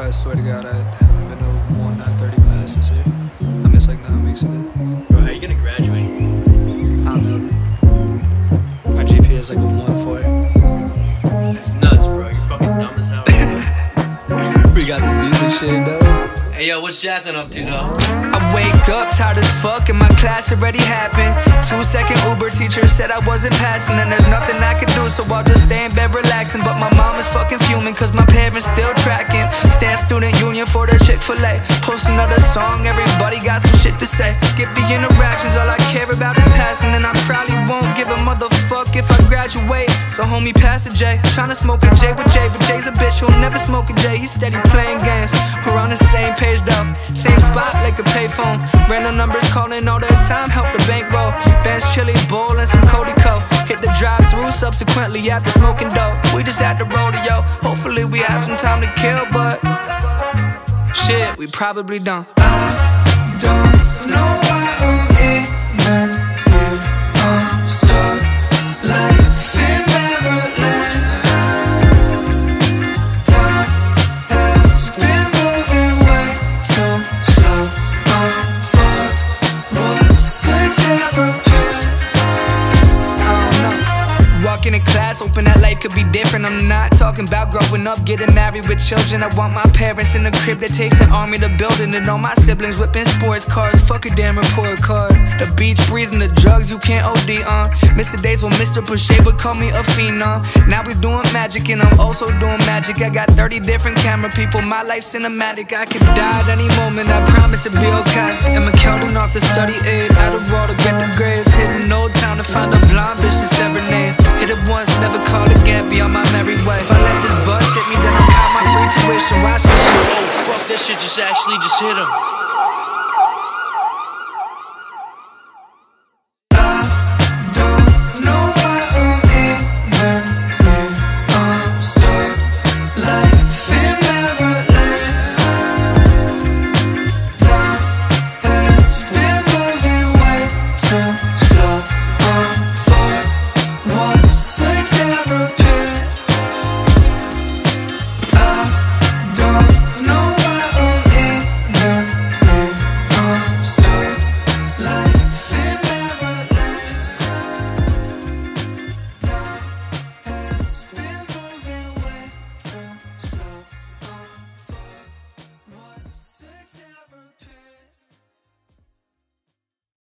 I swear to God, I haven't been to one 9:30 class this year. I missed like 9 weeks of it. Bro, how you gonna graduate? I don't know. My GPA is like a 1.4. That's nuts, bro. You're fucking dumb as hell. We got this music shit though. Hey, yo, what's Jacqueline up to, though? I wake up tired as fuck and my class already happened. 2-second Uber teacher said I wasn't passing, and there's nothing I could do, so I'll just stay in bed relaxing. But my mom is fucking fuming cause my parents still tracking. Stamp student union for the Chick-fil-A. Post another song, everybody got some shit to say. Skip the interactions, all I care about is passing, and I probably won't give a motherfuck if I graduate. So homie, pass a J. Tryna smoke a J with Jay, but Jay's a bitch who'll never smoke a J. He's steady playing games. We're on the same page though, same spot like a payphone. Random numbers calling all the time, help the bankroll. Ben's chili bowl and some Cody Co. Hit the drive-thru subsequently after smoking dope. We just at the rodeo, hopefully we have some time to kill, but shit, we probably don't. I don't know why I'm in here. I'm stuck life in Maryland. Time has been moving way too slow. I'm fucked. What's the therapy? I don't know. Walking in class, hoping that life could be different. I'm not talking about growing up, getting married with children. I want my parents in a crib that takes an army to build it, and all my siblings whipping sports cars. Fuck a damn report card. The beach breeze and the drugs you can't OD on. Miss the days when Mr. Pusha would call me a phenom. Now we doing magic and I'm also doing magic. I got 30 different camera people, my life's cinematic. I could die at any moment, I promise it'll be okay. Emma Keldon off the study aid, Adderall to get the grades. Hitting Old Town to find a blonde bitch to serenade. Hit it once, never call again, be on my merry way. If I let this bus hit me, then I'll count my free tuition. Watch this shit. Oh, fuck, that shit just actually hit him.